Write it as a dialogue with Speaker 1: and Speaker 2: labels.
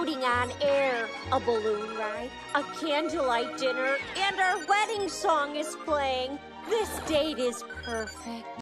Speaker 1: floating on air, a balloon ride, a candlelight dinner, and our wedding song is playing. This date is perfect.